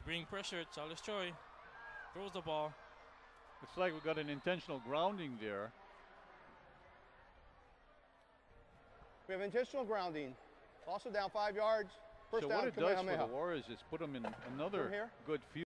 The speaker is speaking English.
bringing pressure. Charles Choi throws the ball. Looks like we got an intentional grounding there. We have intentional grounding. Also down 5 yards. First So down, what it does for the Kamehameha. Warriors is put them in another here? good field.